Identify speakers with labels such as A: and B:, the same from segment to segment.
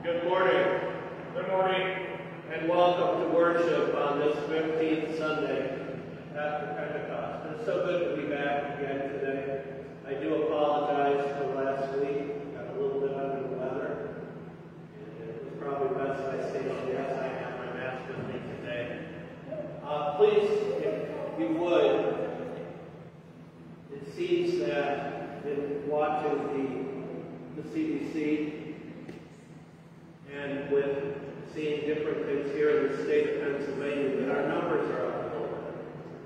A: Good morning.
B: Good morning.
A: And welcome to worship on this 15th Sunday after Pentecost. It's so good to be back again today. I do apologize for last week. Got a little bit under the weather. And it was probably best I say, yes, I have my mask with me today. Please, if you would, it seems that in watching the CDC and with seeing different things here in the state of Pennsylvania, that our numbers are up a little bit.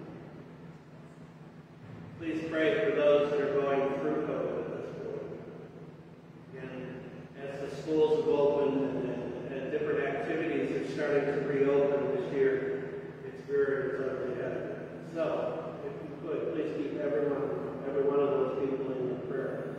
A: Please pray for those that are going through COVID at this point. And as the schools have opened and different activities are starting to reopen this year, it's very evident. So, if you could, please keep every one of those people in your prayer.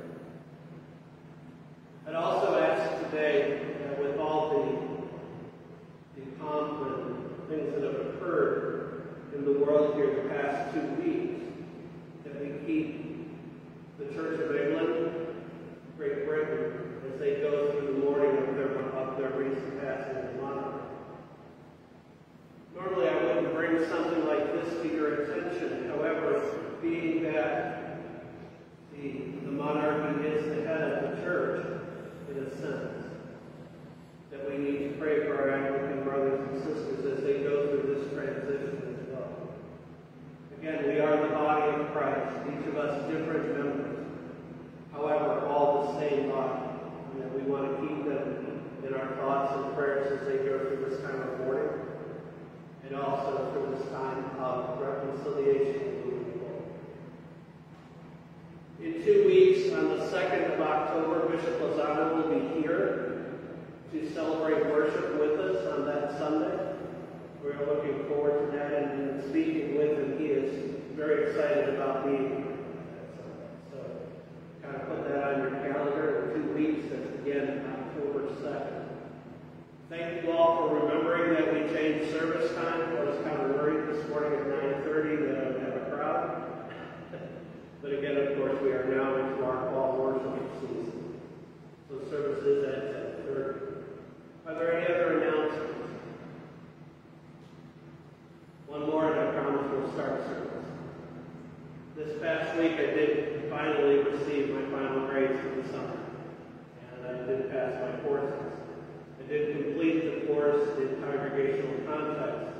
A: I'd also ask today, with all the pomp and things that have occurred in the world here the past 2 weeks, that we keep the Church of England, Great Britain, as they go through the mourning of their recent passing of monarch. Normally I wouldn't bring something like this to your attention. However, being that the monarchy is the head of the church, in a sense, that we need to pray for our Anglican brothers and sisters as they go through this transition as well. Again, we are the body of Christ, each of us different members, however, all the same body, and that we want to keep them in our thoughts and prayers as they go through this time of mourning, and also through this time of reconciliation moving forward. In 2 weeks, on the 2nd of October, Bishop Lozano will be here to celebrate worship with us on that Sunday. We're looking forward to that and speaking with him. He is very excited about being here that Sunday. So kind of put that on your calendar in 2 weeks. That's again October 2nd. Thank you all for remembering that we changed service time. I was kind of worried this morning at 9:30 that I would have a crowd. But again, of course, we are now into our fall worship season. So service is at 10:30. Are there any other announcements? One more and I promise we'll start service. This past week I did finally receive my final grades for the summer. And I did pass my courses. I did complete the course in congregational context.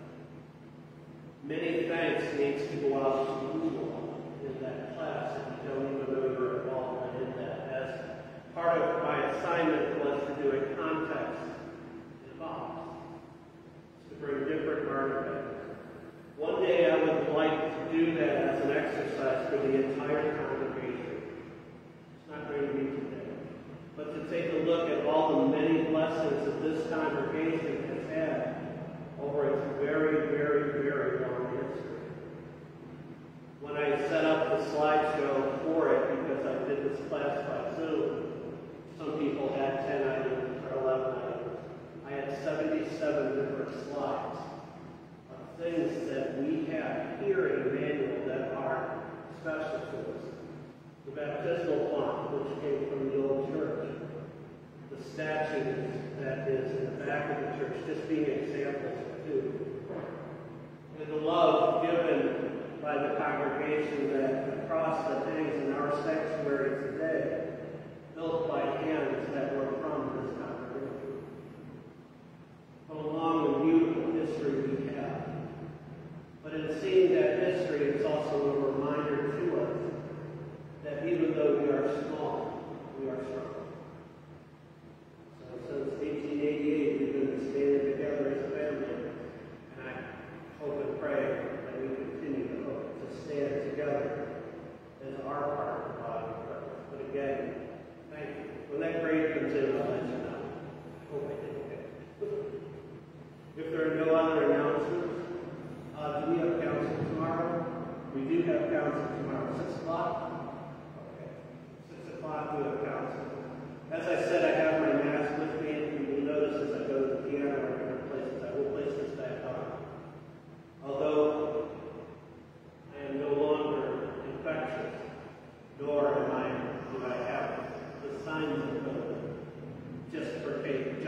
A: Many thanks needs to go out to you all in that class, and you don't even know you're involved in that. As part of my assignment was to do a context in a box, to bring different artifacts. One day I would like to do that as an exercise for the entire congregation. It's not going to be today. But to take a look at all the many blessings that this congregation has had over its very, very, very long history. When I set up the slideshow for it, because I did this class by Zoom, some people had 10 items or 11 items. I had 77 different slides of things that we have here in Emanuel that are special to us. The baptismal font, which came from the old church. The statue that is in the back of the church, just being examples too. And the love given by the congregation, that the cross that hangs in our sanctuary today, built by hands that were from this congregation. What a long and beautiful history we have. But in seeing that history, it's also a reminder to us that even though we are small, we are strong. So since 1888, we've been standing together as a family, and I hope and pray that we continue to stand together as our part of the body of Christ. But again, thank you. When that grade comes in, I'll let you know. I hope I did okay. If there are no other announcements, do we have council tomorrow? We do have council tomorrow. 6 o'clock? Okay. 6 o'clock we have council. As I said, I have my mask with me, and you will notice as I go to the piano or different places, I will place this back on. Although I am no longer infectious, nor do I have the signs of COVID, just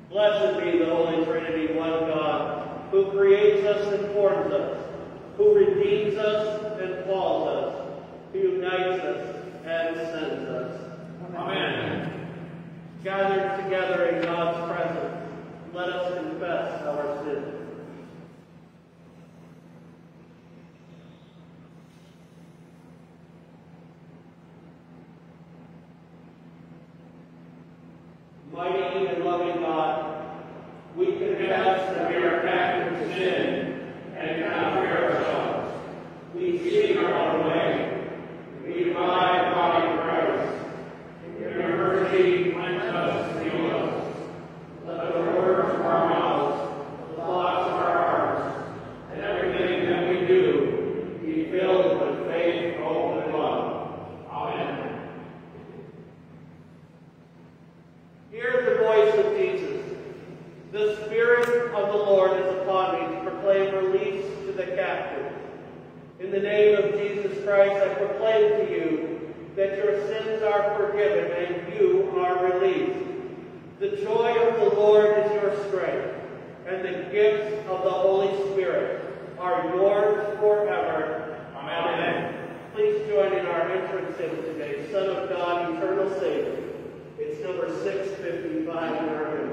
A: Blessed be the Holy Trinity, one God, who creates us and forms us, who redeems us and calls us, who unites us and sends us.
B: Amen.
A: Gathered together in God's presence, let us confess our sins. Mighty and loving God, we confess that we are captive to sin and cannot free ourselves. We seek our own way. We deny the body of Christ. In your mercy, cleanse us and heal us. Let the words of our mouths, the thoughts of our hearts, and everything that we do be filled with faith, hope, and love. Amen. Hear the voice of Jesus. The Spirit of the Lord is upon me to proclaim release to the captives. In the name of Jesus Christ, I proclaim to you that your sins are forgiven and you are released. The joy of the Lord is your strength, and the gifts of the Holy Spirit are yours forever. Amen. Please join in our entrance hymn today, Son of God, Eternal Savior. It's number 655 in our hymn.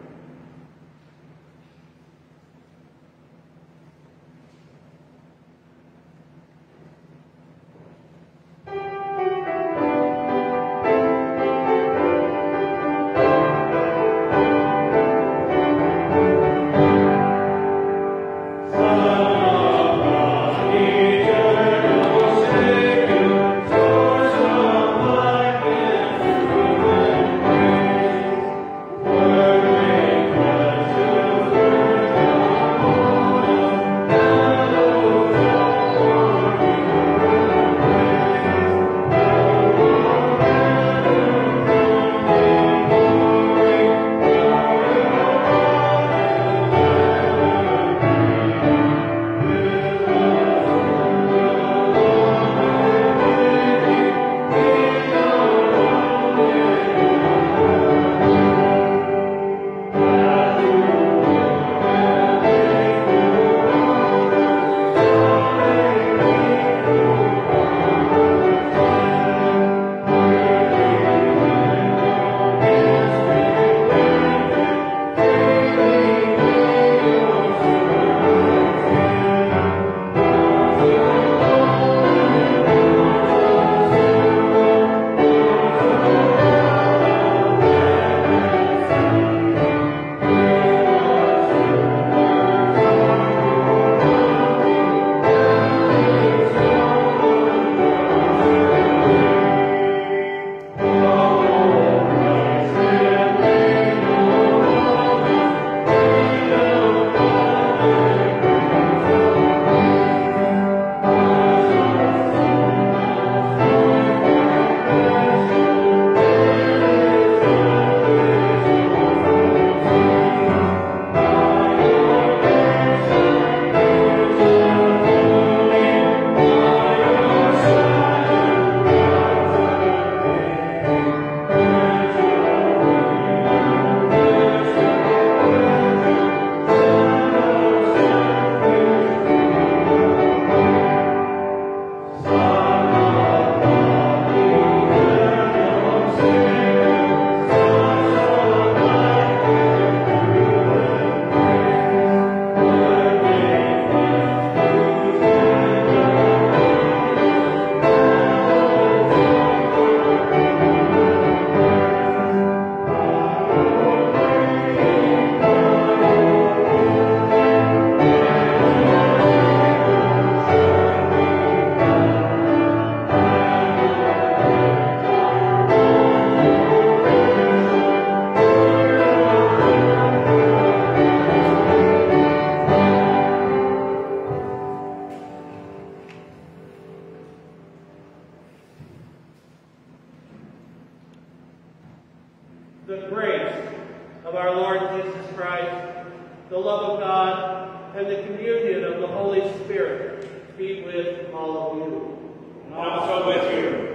A: The grace of our Lord Jesus Christ, the love of God, and the communion of the Holy Spirit be with all of you.
B: And also with you.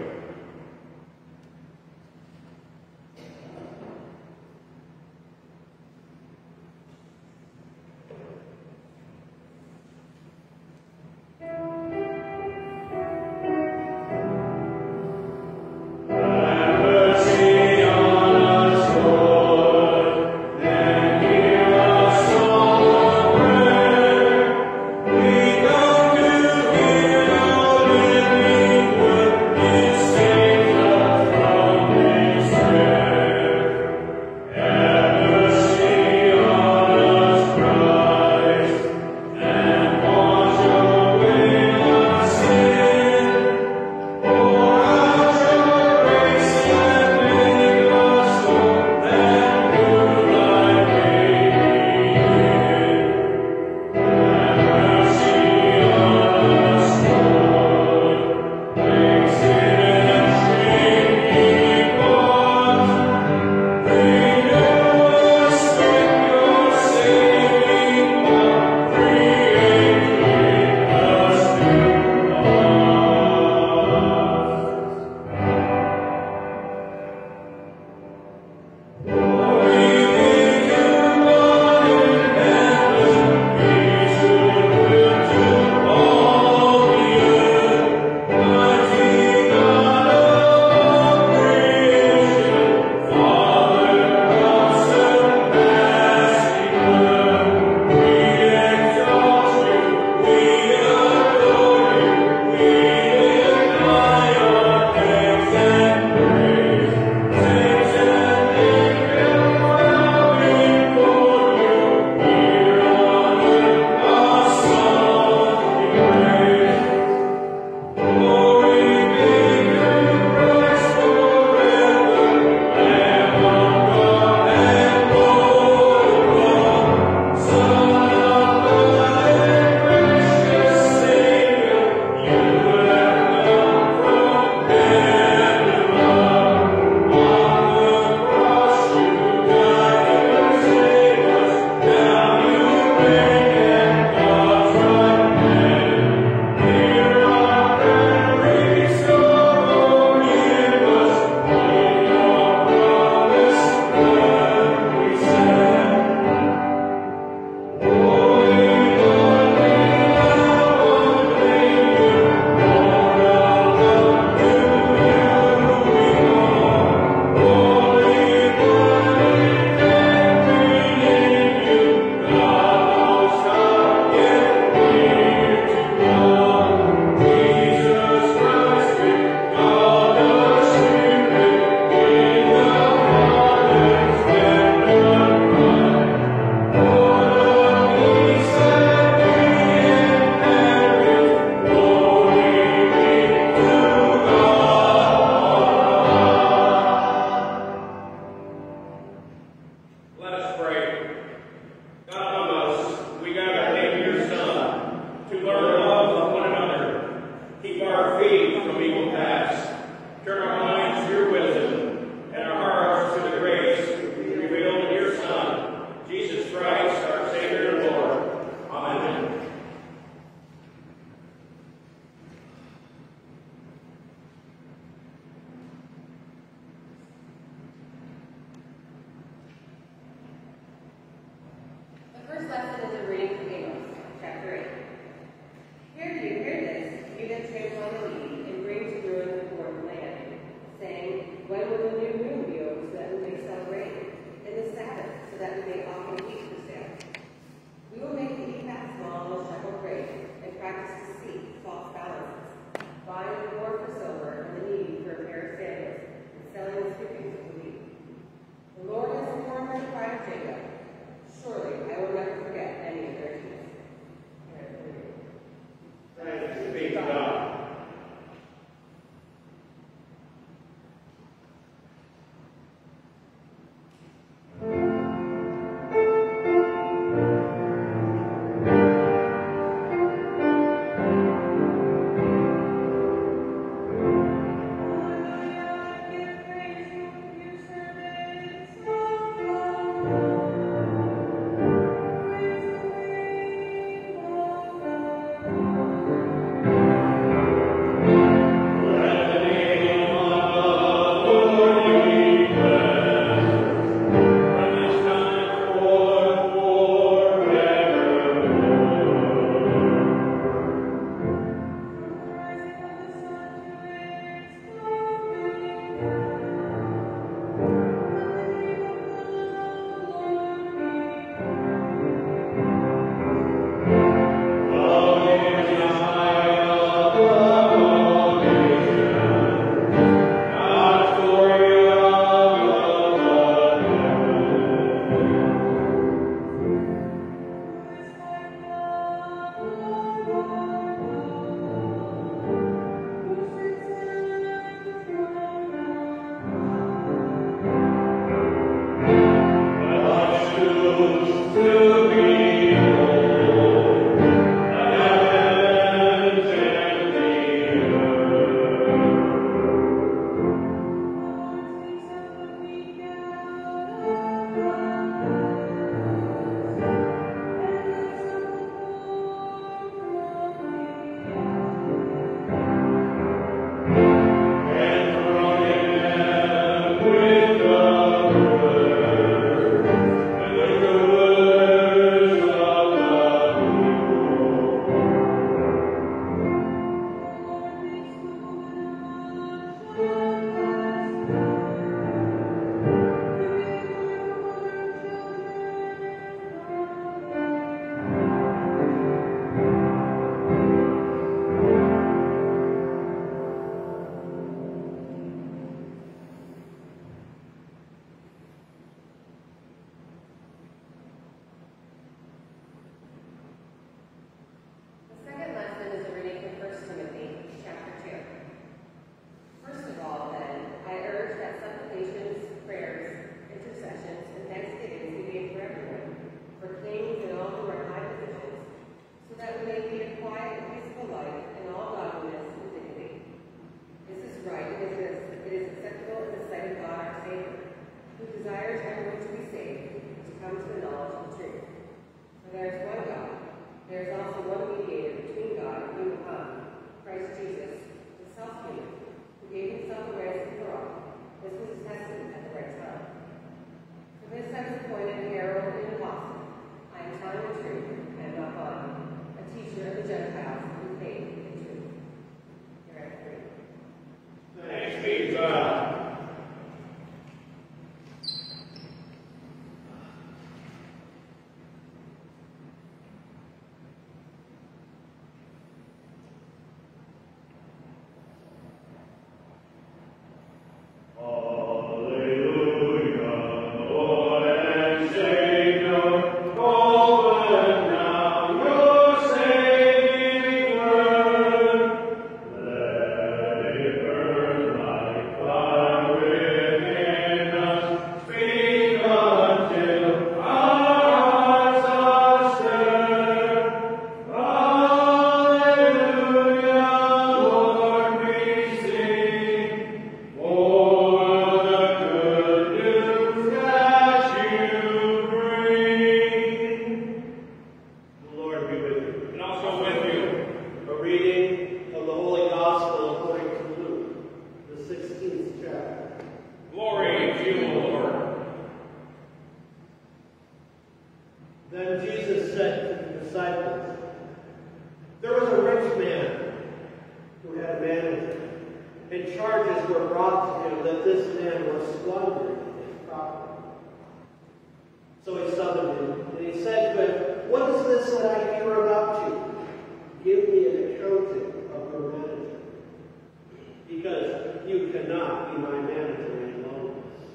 B: pray. God of us, we gather in your Son to learn to love one another, keep our feet from evil paths, turn our minds to your wisdom, and our hearts to the grace revealed in your Son, Jesus Christ, our Savior and Lord. Amen.
C: The first
A: Then Jesus said to the disciples, there was a rich man who had a manager, and charges were brought to him that this man was squandering his property. So he summoned him, and he said to him, what is this that I hear about you? Give me an accounting of your manager, because you cannot be my manager any longer.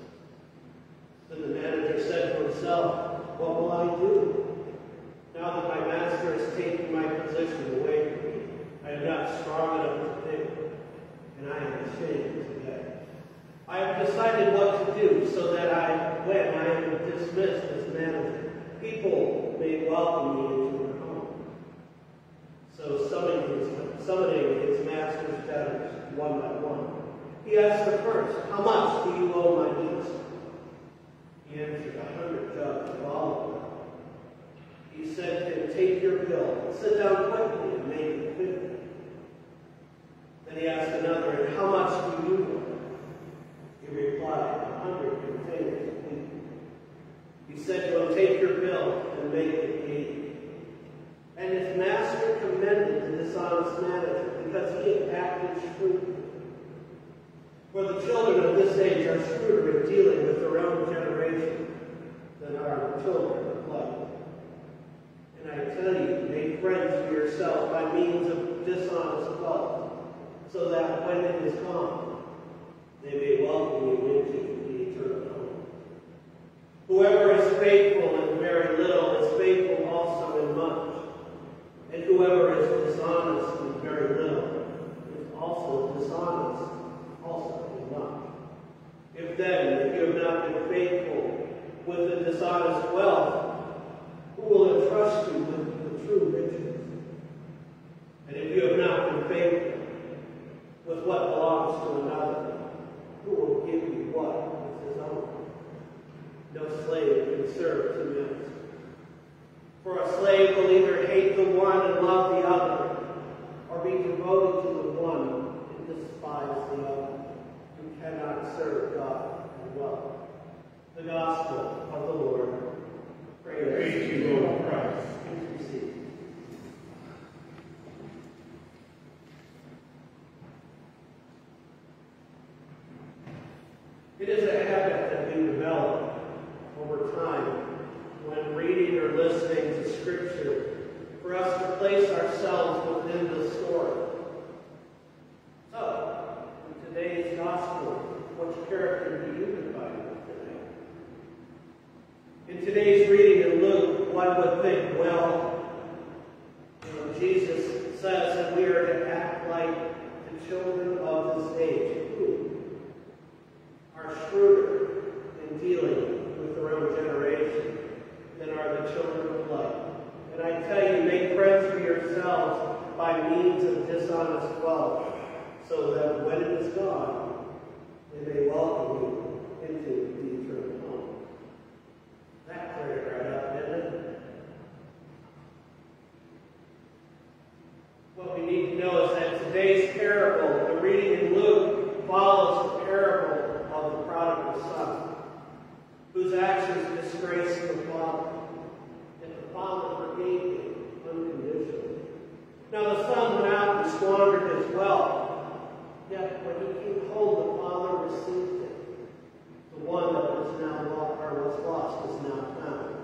A: Then the manager said to himself, what will I do? Now that my master has taken my position away from me, I am not strong enough to think, and I am ashamed today. I have decided what to do so that when I am dismissed as manager, people may welcome me into their home. So summoning his master's debtors one by one, he asked the first, how much do you owe my master? He answered, 100 jugs of olive oil. He said to him, take your bill, sit down quickly and make it 50. Then he asked another, and how much do you owe? He replied, 100 containers of wheat. He said to him, take your bill and make it 80. And his master commended the dishonest manager because he had acted shrewdly. For the children of this age are shrewder in dealing with their own generation than are the children of light. And I tell you, make friends for yourself by means of dishonest wealth, so that when it is gone, they may welcome you into the eternal home. Whoever is faithful in very little is faithful also in much. And whoever is dishonest in very little is also dishonest also in much. If you have not been faithful with the dishonest wealth, who will entrust you with the true riches? And if you have not been faithful with what belongs to another, who will give you what is his own? No slave can serve two masters. For a slave will either hate the one and love the other, or be devoted to the one and despise the other. You cannot serve God and wealth. The Gospel of the Lord. Praise to you, Lord Christ. Please be seated. It is a habit that we develop over time when reading or listening to Scripture for us to place ourselves within the story. So, in today's Gospel, which character do you define today? In today's reading in Luke, one would think, well, Jesus says that we are to act like the children of this age, who are shrewder in dealing with their own generation than are the children of light. And I tell you, make friends for yourselves by means of dishonest wealth, so that when it is gone, they may welcome you into the eternal home. That cleared it right up, didn't it? What we need to know is that today's parable, the reading in Luke, follows the parable of the prodigal son, whose actions disgraced the father, and the father forgave him unconditionally. Now the son went out and squandered his wealth, yet when he came home, the father received him. The one that was lost is now found.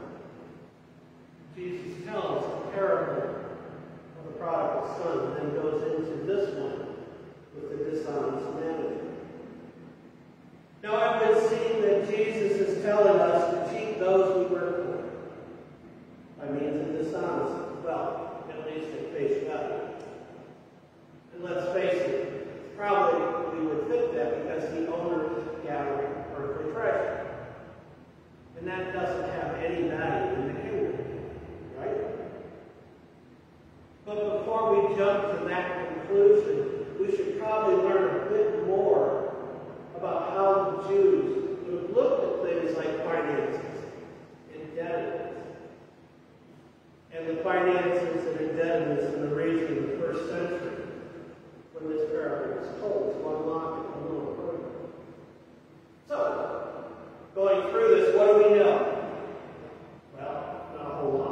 A: Jesus tells the parable of the prodigal son, and then goes into this one with the dishonest manager. Now I've been seeing that Jesus is telling us to cheat those we work for by means of dishonest wealth, at least at face value. And let's face it, probably we would fit that because the owners gather earthly treasure. And that doesn't have any value in the kingdom, right? But before we jump to that conclusion, we should probably learn a bit more about how the Jews would have looked at things like finances, indebtedness. And the finances and indebtedness in the region of the first century, when this parable was told, to unlock it a little further. So, going through this, what do we know? Well, not a whole lot.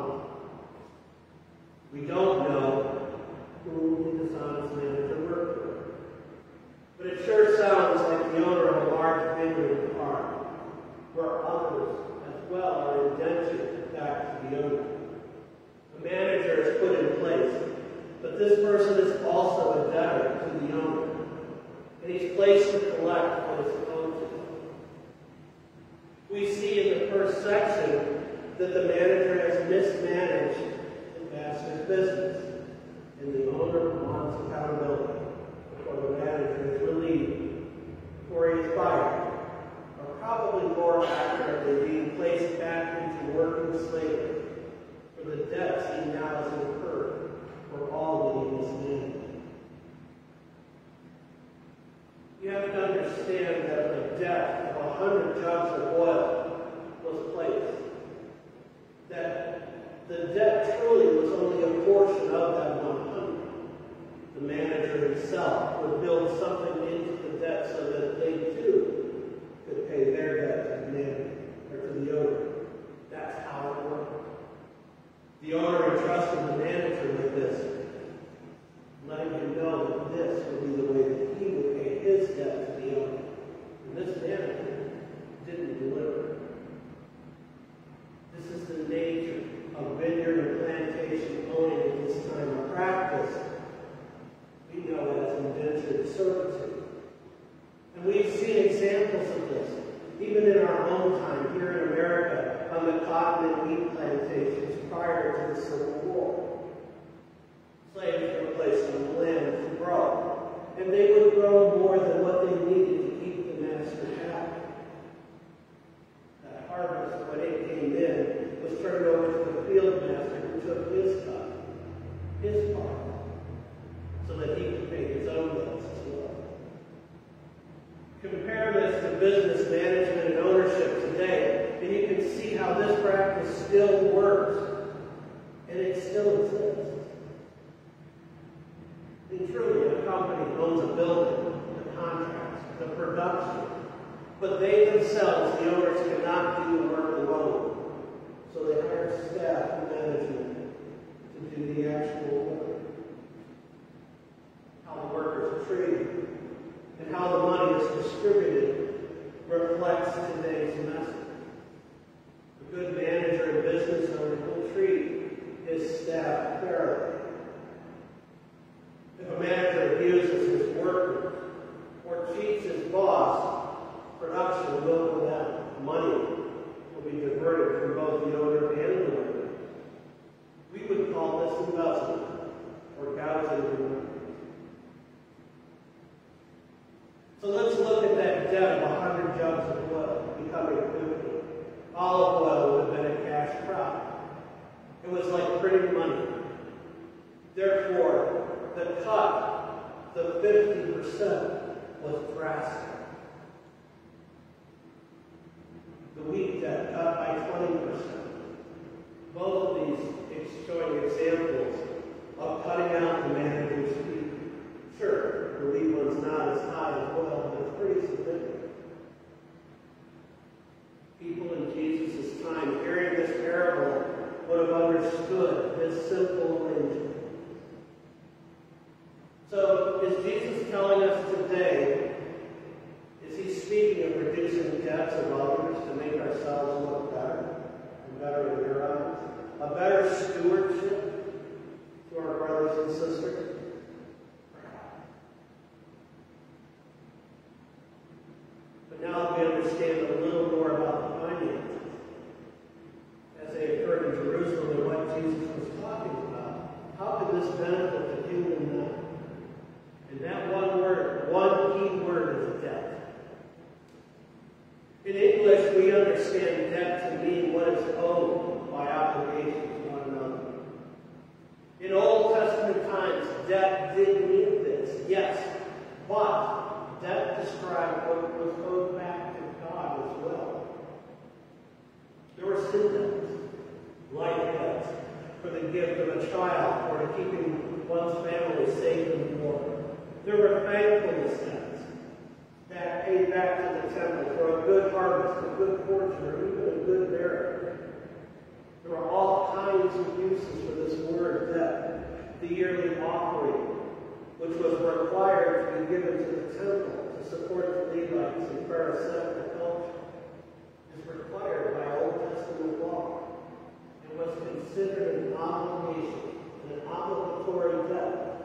A: this person is also a debtor to the owner, and he's placed to collect what is owed to him. We see in the first section that the manager has mismanaged the master's business, and the owner wants accountability before the manager is relieved, before he is fired, or probably more accurately being placed back into working slavery for the debts he now has incurred for all that he mismanaged. You have to understand that the debt of 100 jugs of oil was placed. That the debt truly was only a portion of that 100. The manager himself would build something into the debt so that they too could pay their debt to the manager or to the owner. That's how it worked. The owner entrusted the manager with this, letting him know that this would be the way that he would pay his debt to the owner. And this manager didn't deliver. This is the nature of vineyard and plantation owning at this time of practice. We know it as indentured servitude. And we've seen examples of this, even in our own time here in America, on the cotton and wheat plantations prior to the Civil War. Slaves were placed on the land to grow, and they would grow more than what they needed to keep the master happy. That harvest, when it came in, was turned over to the field master who took his cut, his part, so that he could pay his own bills as well. Compare this to business management and ownership today, and you can see how this practice still works, and it still exists. And truly, a company owns a building, the contracts, the production, but they themselves, the owners, cannot do the work alone. So they hire staff and management to do the actual work. How the workers are treated and how the money is distributed reflects today's message. A good manager and business owner will treat his staff fairly. If a manager abuses his workers or cheats his boss, production will go down. Money will be diverted from both the owner and the worker. We would call this embezzlement or gouging the workers. So let's look at that debt of 100 jugs of oil becoming 50. Olive oil would have been a cash crop. It was like printing money. Therefore, the cut, the 50%, was drastic. The wheat debt cut by 20%. Both of these showing examples of cutting out the manager's fee. Sure, the wheat one's not as high as oil, but it's pretty significant. People in Jesus' time hearing this parable would have understood this simple arrangement. So, is Jesus telling us today, is he speaking of reducing debts of others to make ourselves look better, and better in your eyes? A better stewardship to our brothers and sisters? But now that we understand a little more about the finances, as they occurred in Jerusalem and what Jesus was talking about, how could this benefit the kingdom now? And that one word, one key word is debt. In English, we understand debt to mean what is owed by obligation to one another. In Old Testament times, debt did mean this, yes, but debt described what was owed back to God as well. There were sin debts, life debts, for the gift of a child or to keeping one's family safe in war. There were thankfulness debts that paid back to the temple for a good harvest, a good fortune, or even a good marriage. There were all kinds of uses for this word debt. The yearly offering, which was required to be given to the temple to support the Levites in Pharisaical culture, is required by Old Testament law. It was considered an obligation, an obligatory debt.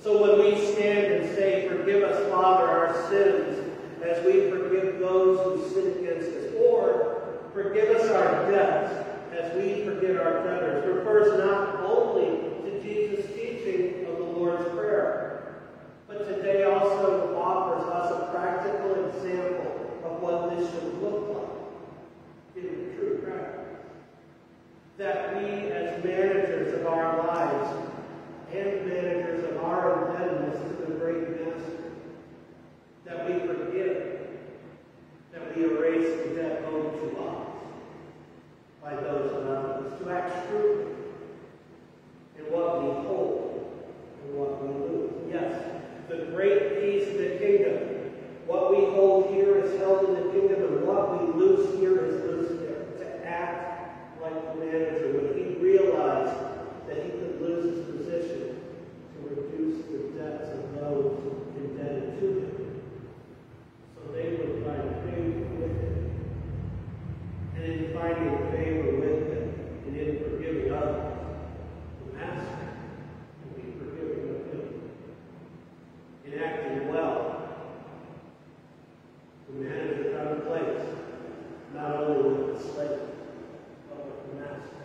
A: So when we stand and say, "Forgive us, Father, our sins, as we forgive those who sin against us," or "Forgive us our debts, as we forgive our debtors," refers not only to Jesus' teaching of the Lord's Prayer, but today also offers us a practical example of what this should look like in true practice. That we, as managers of our lives and managers of our indebtedness to the great Master, that we forgive, that we erase the debt owed to us by those around us, to act shrewdly in what we hold and what we lose. Yes, the great peace of the kingdom. What we hold here is held in the kingdom, and what we lose here is loose there. To act like the manager, when he realized that he could lose his position, to reduce the debts of those indebted to him, so they would find favor with him. And in finding favor with him, and in forgiving others, the Master will be forgiving of him. In acting well, the manager found a place, not only with the slave, but with the Master.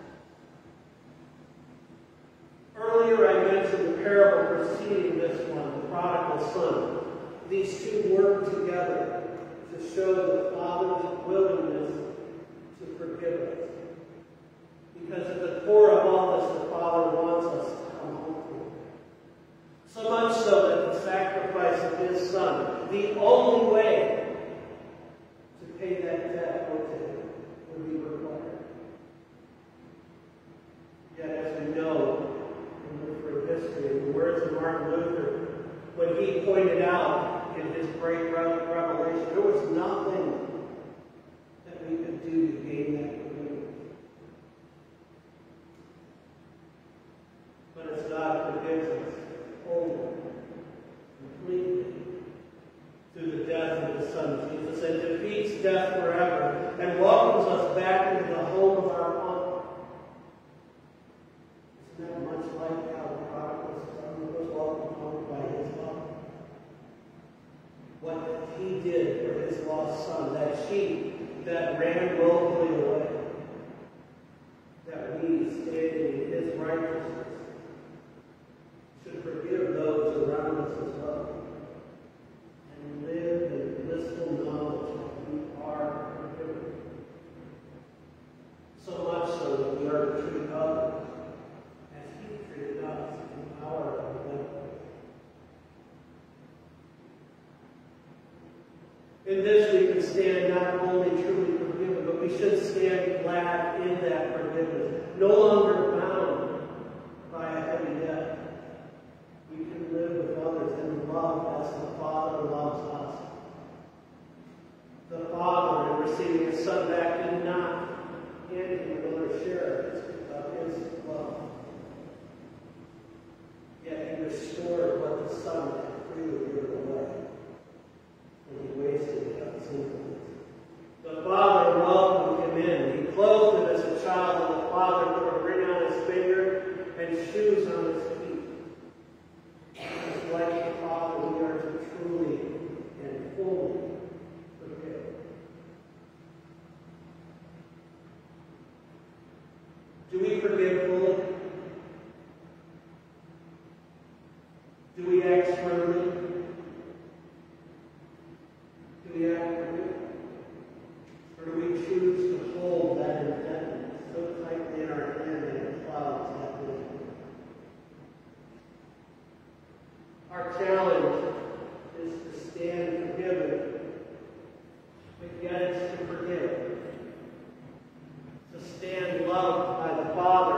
A: Earlier I mentioned the parable preceding this one, the prodigal son. These two work together to show the Father's willingness to forgive us. Because at the core of all this, the Father wants us to come home to him. So much so that the sacrifice of his Son, the only way to pay that debt owed to him, would be required. Yet, as we know, from history, in the words of Martin Luther, when he pointed out in his great revelation, there was nothing that we could do to gain that forgiveness. But as God forgives us wholly, completely, through the death of His Son Jesus, and defeats death forever, and welcomes us back into the home of our Father. Isn't that much like how the prodigal son was welcomed home by his Father? What he did for his lost son, that sheep that ran willfully away, that we, standing in his righteousness, should forgive those around us as well, and live in blissful knowledge that we are forgiven. So much so that we are to treat others as he treated us in our forgiveness. In this we can stand not only truly forgiven, but we should stand glad in that forgiveness, no longer bound by a heavy debt. We can live with others in love as the Father loves us. The Father, in receiving His Son back, did not hand Him another share of His love. Yet He restored what the Son had freely given away, and He wasted God's influence. The Father welcomed Him in. He clothed Him as a child, and the Father put a ring on His finger and shoes on His feet. Just like the Father, we are to truly and fully forgive. Do we forgive fully? Do we act shrewdly? Do we act forgive? Or do we choose to hold that indebtedness so tightly in our hand that it clouds that vision? Our challenge is to stand forgiven, but yet it's to forgive. To stand loved by the Father,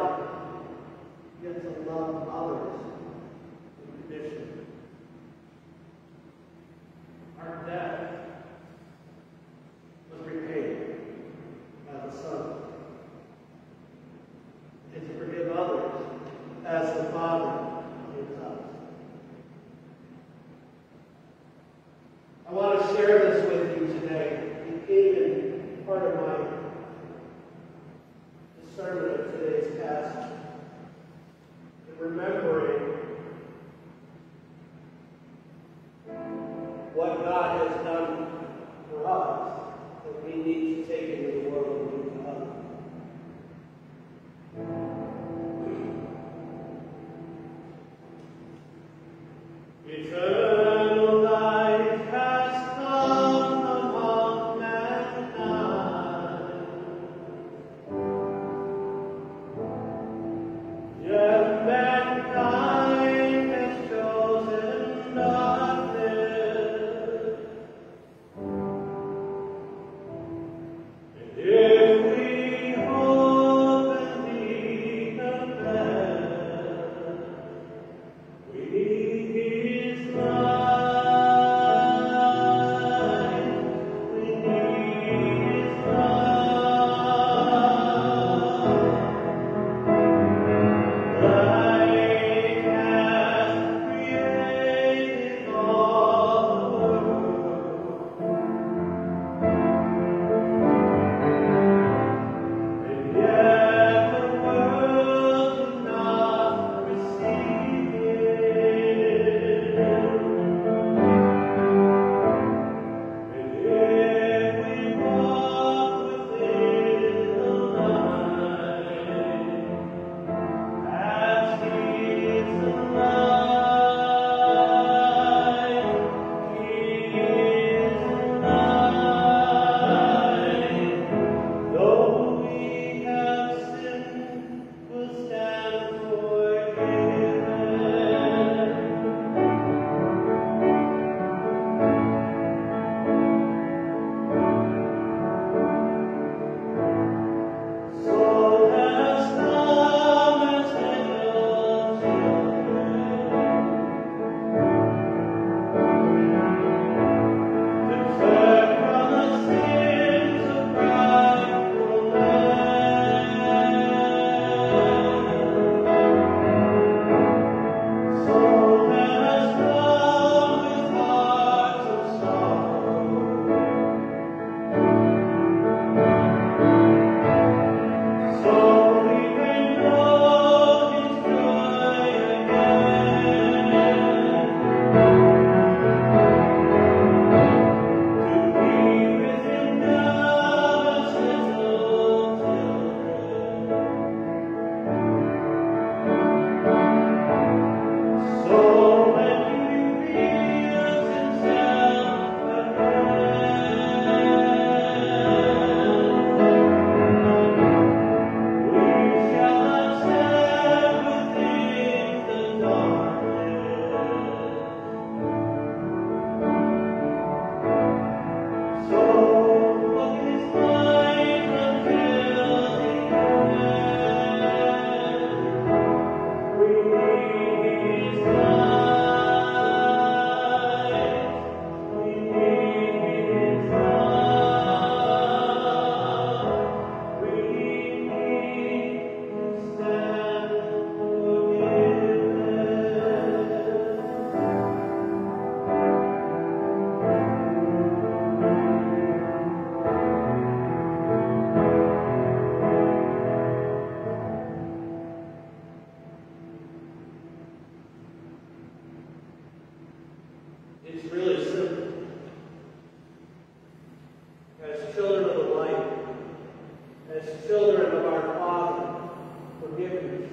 A: as children of our Father, forgiven.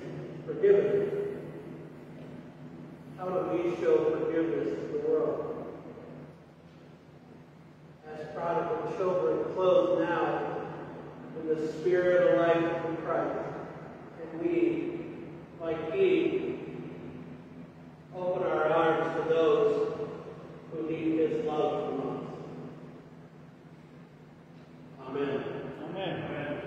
A: How do we show forgiveness to the world? As prodigal children clothed now in the spirit of life in Christ, and we, like He, open our arms to those who need His love from us. Amen.
B: Amen. Amen.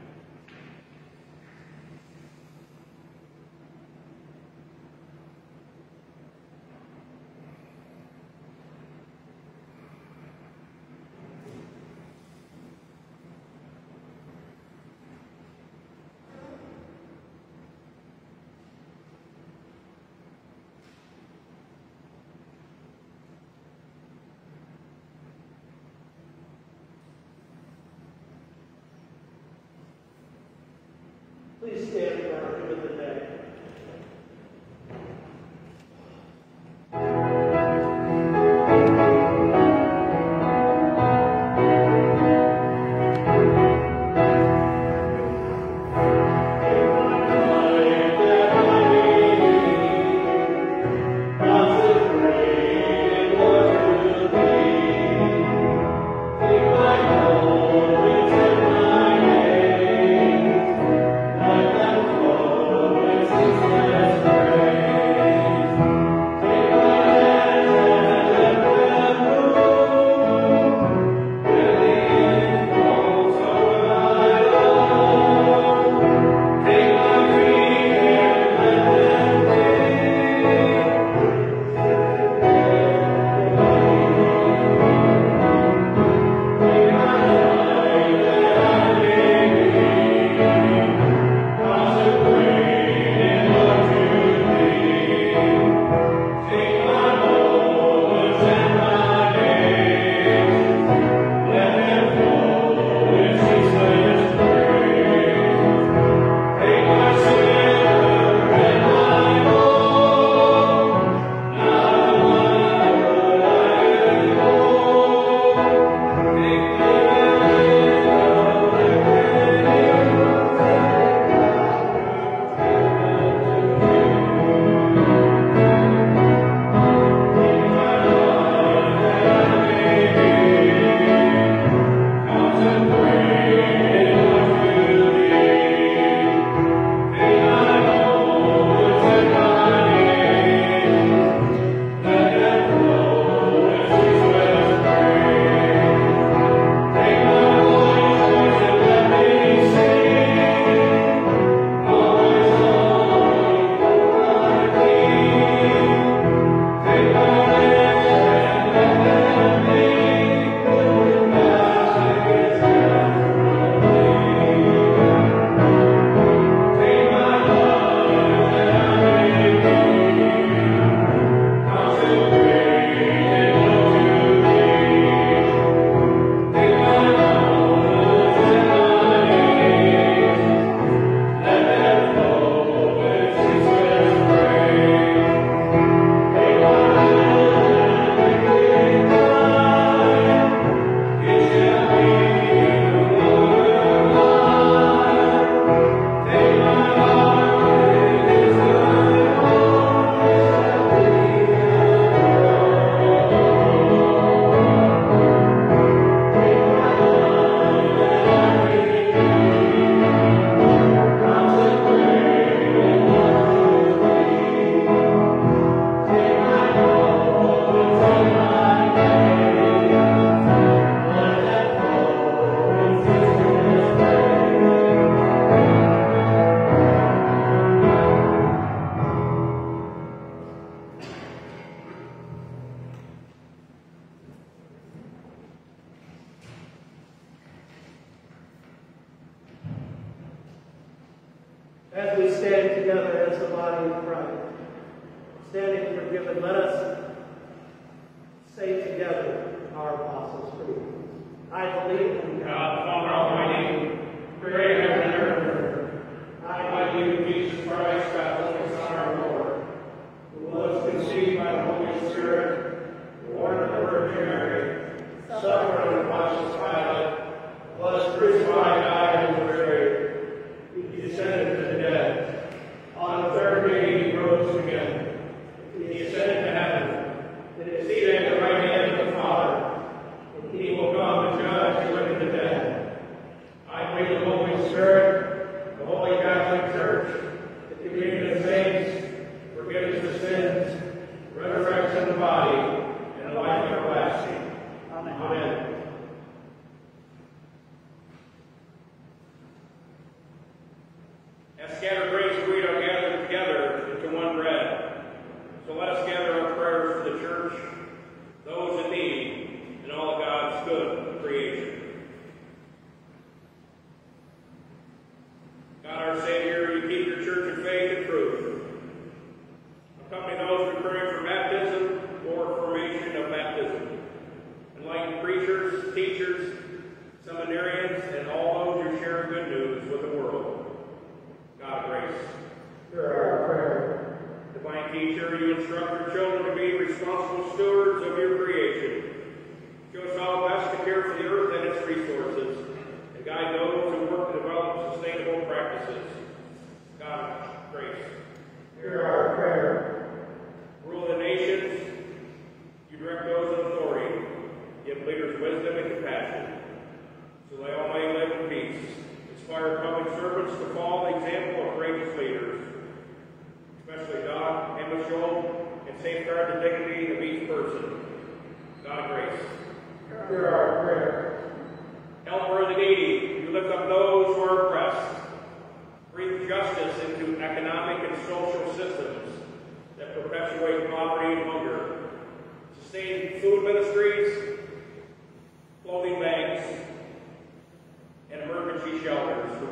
A: Please stand for our hymn of the day. As we stand together as the body of Christ, standing forgiven, let us say together our Apostles' Creed. I believe in
B: God, the Father Almighty, creator of heaven and earth. I believe in Jesus Christ, God's Son, our Lord, who was conceived by the Holy Spirit, born of the Virgin Mary, suffered under Pontius Pilate, was crucified, died, and was buried. As scattered grains we are gathered together into one bread. So let us gather our prayers for the church, those in need, and all of God's good creation. God our Savior, you keep your church in faith and truth. Accompany those preparing for baptism or formation of baptism. Enlighten preachers, teachers, seminarians, and all those who share good news with the world. God of grace.
A: Hear our prayer.
B: Divine teacher, you instruct your children to be responsible stewards of your creation. Show us how best to care for the earth and its resources, and guide those who work to develop sustainable practices. God of grace.
A: Hear our prayer.
B: Rule the nations. You direct those in authority. Give leaders wisdom and compassion, so they all may live in peace. Inspire public servants to follow the example of courageous leaders, especially God, Emanuel, and safeguard the dignity of each person. God of grace.
A: Hear our prayer.
B: Helper of the needy, you lift up those who are oppressed. Breathe justice into economic and social systems that perpetuate poverty and hunger. Sustain food ministries, clothing banks, and emergency shelters for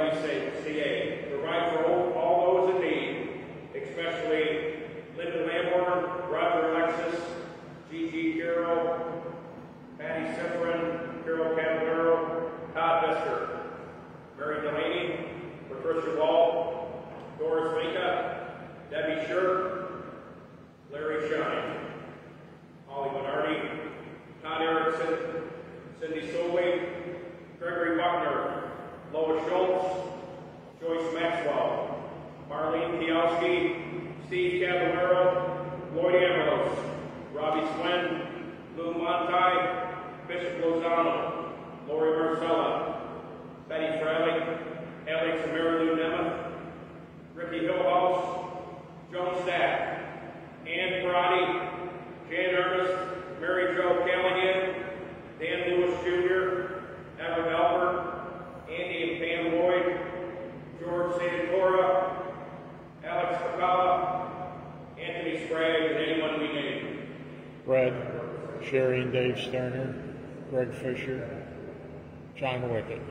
B: YWCA. Provide for all those in need, especially Linda Lamborn, Roger Alexis, Gigi Carroll, Patty Sifrin, Carol Caballero, Todd Vester, Mary Delaney, Patricia Wall, Doris Minka, Debbie Shirk, Larry Shine, Holly Bernardi, Todd Erickson, Cindy Solway, Gregory Buckner, Lois Schultz, Joyce Maxwell, Marlene Kiowski, Steve Caballero, Lloyd Ambrose, Robbie Swin, Lou Monti, Bishop Lozano, Lori Marcella, Betty Fralick, Alex and Mary Lou Nemeth, Ricky Hillhouse, Joan Stack, Ann Karate, Jan Ernest, Mary Jo Callahan, Dan Lewis Jr., Everett Albert, Andy and Pam Lloyd, George Santora, Alex Capella, Anthony Sprague, and anyone we name.
C: Brad, Sherry and Dave Sterner, Greg Fisher, John Wickett.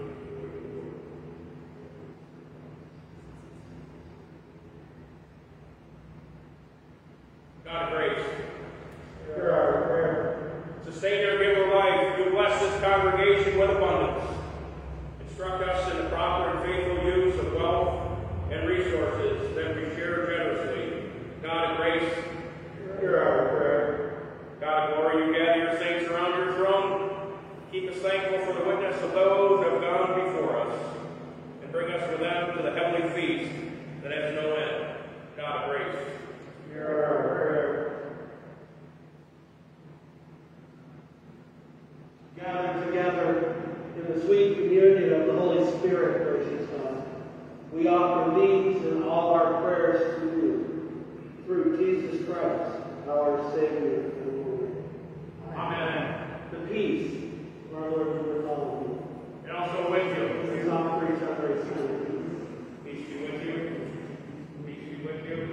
B: God of grace.
A: Hear our prayer.
B: Sustainer, giver of life, you bless this congregation with abundance. Instruct us in the proper and faithful use of wealth and resources that we share generously. God of grace.
A: Hear our prayer.
B: God of glory, you gather your saints around your throne. Keep us thankful for the witness of those who have gone before us, and bring us with them to the heavenly feast that has no end. God of grace.
A: Hear our prayer. Gathered together in the sweet communion of the Holy Spirit, gracious God, we offer these and all our prayers to you, through Jesus Christ, our Savior and Lord.
B: Amen.
A: The peace of our Lord be with all of you.
B: And also with you.
A: Please offer each other a sign of peace.
B: Peace be with you. Peace be with you.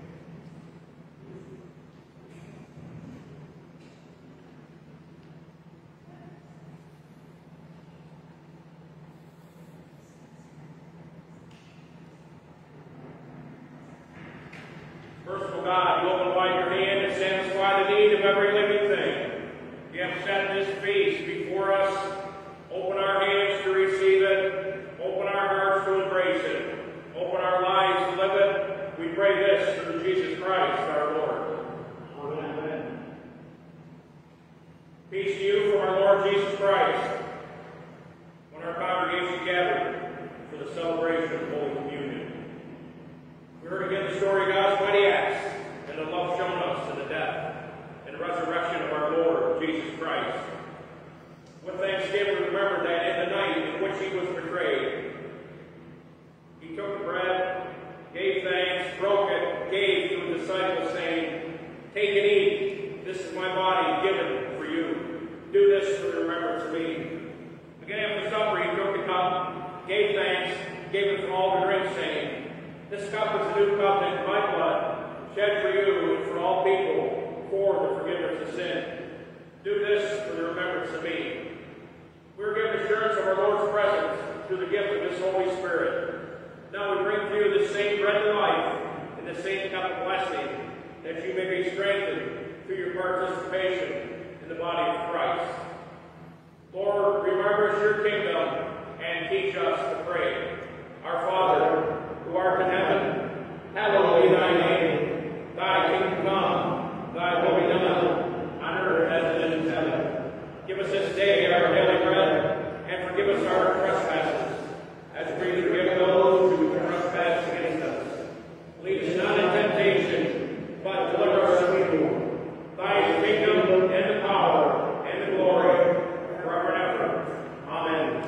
B: Merciful God, you open wide your hand and satisfy the need of every living thing. You have set this feast before us. Open our hands to receive it. Open our hearts to embrace it. Open our lives to live it. We pray this through Jesus Christ, our Lord.
A: Amen.
B: Peace to you from our Lord Jesus Christ. When our congregation gathered for the celebration of Holy Communion, we heard again the story of God's mighty acts and the love shown us in the death and resurrection of our Lord Jesus Christ. With thanksgiving, remember that in the night in which he was betrayed, he took the bread, gave thanks, broke it, gave to the disciples, saying, "Take and eat. This is my body given for you. Do this for the remembrance of me." Again after supper, he took the cup, gave thanks, gave it to all to drink, saying, This cup is the new covenant in my blood, shed for you and for all people for the forgiveness of sin. Do this for the remembrance of me. We are given assurance of our Lord's presence through the gift of His Holy Spirit. Now we bring to you the same bread of life and the same cup of blessing, that you may be strengthened through your participation in the body of Christ. Lord, remember us your kingdom and teach us to pray. Our Father, who art in heaven, hallowed be thy name. Thy kingdom come, thy will be done, on earth as it is in heaven. Give us this day our daily bread, and forgive us our trespasses, as we forgive those who trespass against us. Lead us not in temptation, but deliver us from evil. Thy is the kingdom, and the power, and the glory, forever and ever. Amen.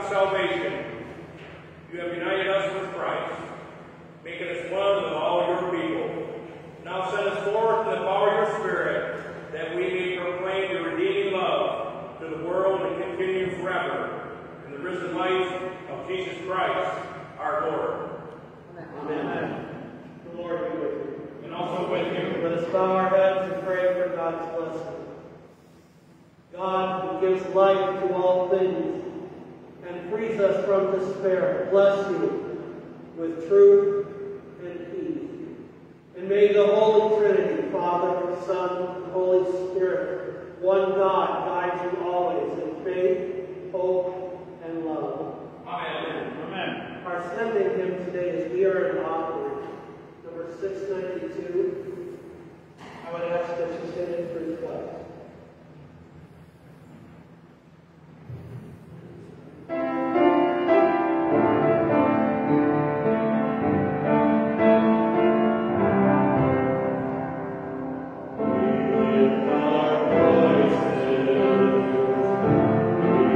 B: of salvation. You have united us with Christ, making us one with all your people. Now send us forth in the power of your Spirit, that we may proclaim your redeeming love to the world and continue forever in the risen life of Jesus Christ, our Lord.
A: Amen. The Lord be with you.
B: And also with you.
A: Let us bow our heads and pray for God's blessing. God, who gives life to all things and frees us from despair, bless you with truth and peace. And may the Holy Trinity, Father, Son, and Holy Spirit, one God, guide you always in faith, hope, and love.
B: Amen.
A: Amen. Our sending hymn today is We Are an Offering, number 692. I would ask that you stand in for request.
D: We lift our voices, we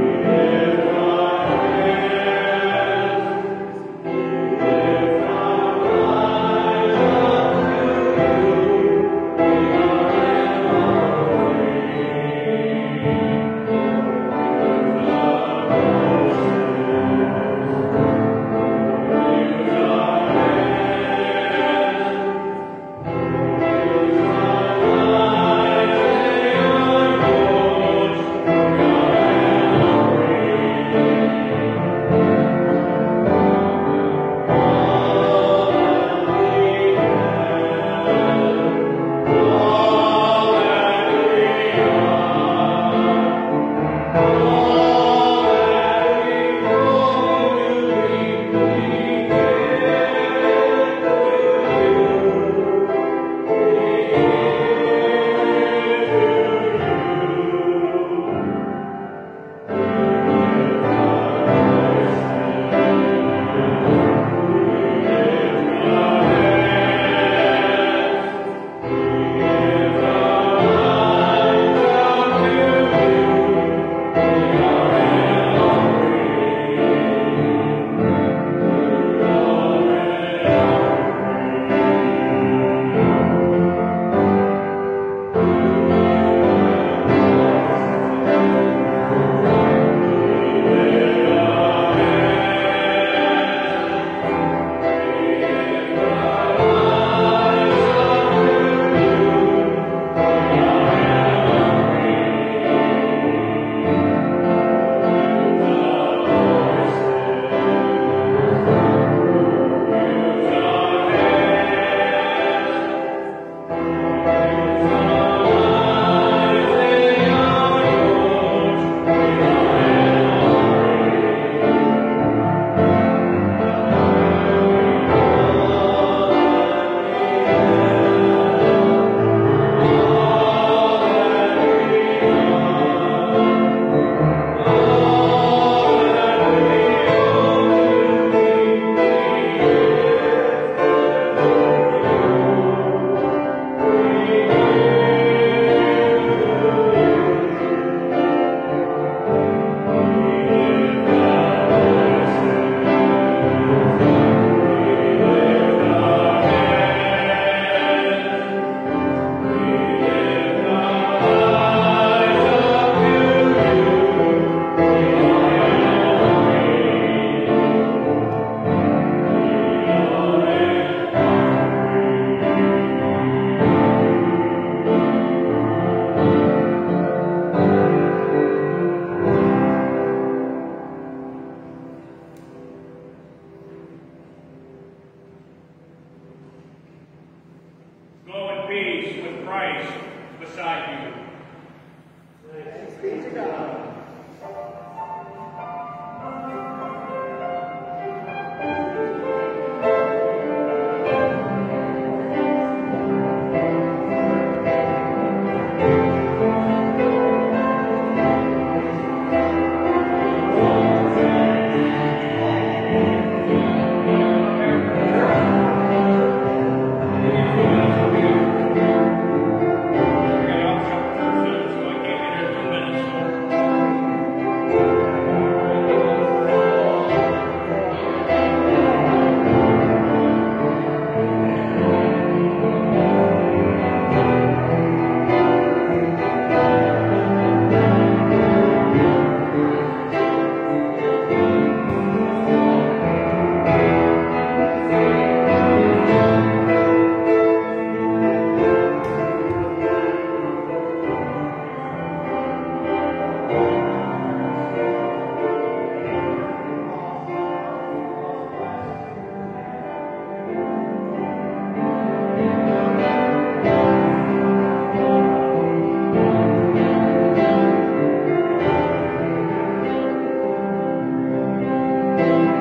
A: Amen.